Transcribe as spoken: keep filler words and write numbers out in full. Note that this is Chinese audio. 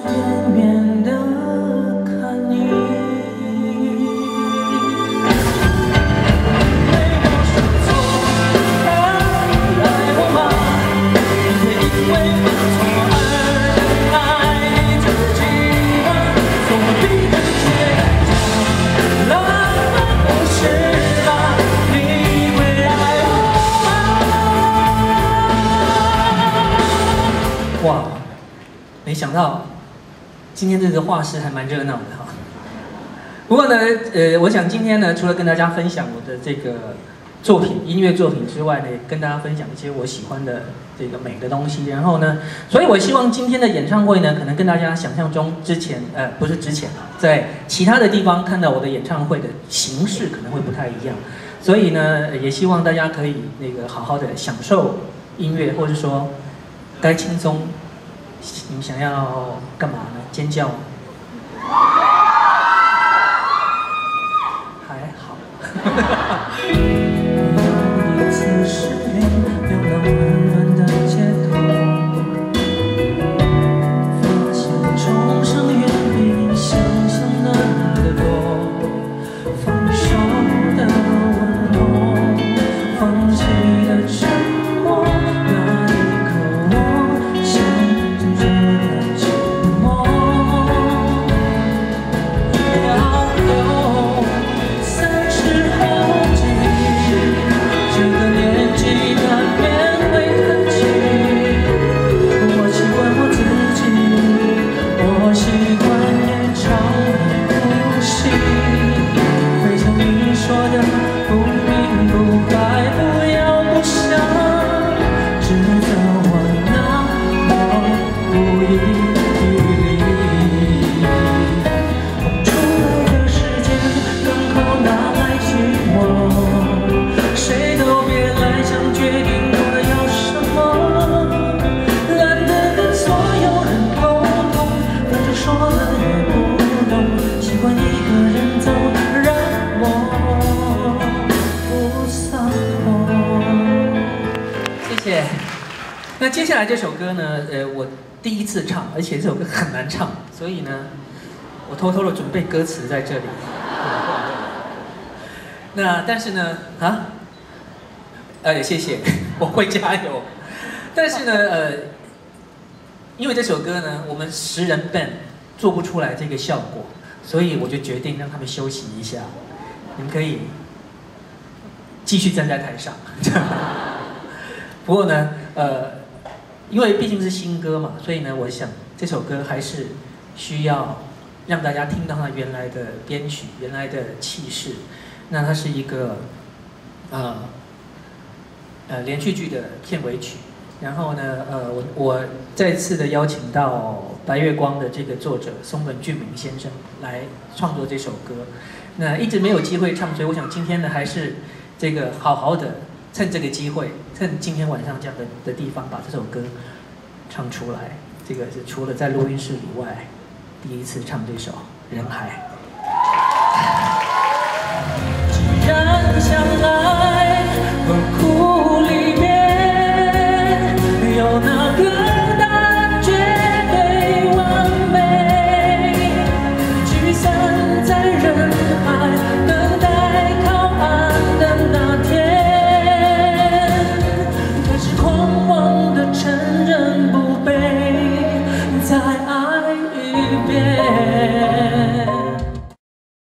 远远地看你。没有说错，爱爱我吗？会因为犯错而爱自己吗？从我逼得倔强，浪漫不是吗？你会爱我吗？哇！没想到今天这个画室还蛮热闹的哈。不过呢，呃，我想今天呢，除了跟大家分享我的这个作品、音乐作品之外呢，也跟大家分享一些我喜欢的这个美的东西。然后呢，所以我希望今天的演唱会呢，可能跟大家想象中之前，呃，不是之前啊，在其他的地方看到我的演唱会的形式可能会不太一样。所以呢，也希望大家可以那个好好的享受音乐，或者说该轻松。你们想要干嘛呢？尖叫吗？还好。有一次失恋，流浪温暖的街头，发现重生远比想象难得多。放手的问候，放弃的沉默，那一刻我想。那接下来这首歌呢，呃，我第一次唱，而且这首歌很难唱，所以呢，我偷偷的准备歌词在这里。那但是呢，啊，呃，谢谢，我会加油。但是呢，呃，因为这首歌呢，我们十人 band 做不出来这个效果，所以我就决定让他们休息一下，你们可以继续站在台上。不过呢，呃。因为毕竟是新歌嘛，所以呢，我想这首歌还是需要让大家听到它原来的编曲、原来的气势。那它是一个呃呃连续剧的片尾曲。然后呢，呃，我我再次的邀请到《白月光》的这个作者松本俊明先生来创作这首歌。那一直没有机会唱，所以我想今天呢，还是这个好好的。趁这个机会，趁今天晚上这样的的地方，把这首歌唱出来。这个是除了在录音室以外，第一次唱这首《人海》。